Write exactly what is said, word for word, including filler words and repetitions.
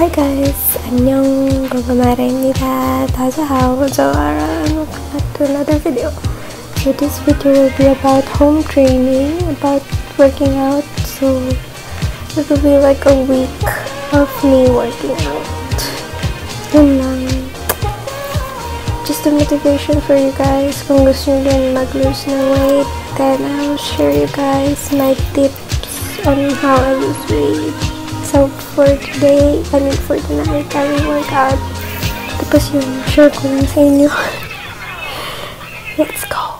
Hi guys, 안녕, 고구마라입니다. 다자하고 저와라 welcome back to another video. So this video will be about home training, about working out. So it will be like a week of me working out. Yun lang. Just a motivation for you guys. Kung gusto nyo din mag-lose na weight, then I will share you guys my tips on how I lose weight. So for today, I mean for tonight, I will work out. Tapos yun, share ko lang sa inyo. Let's go!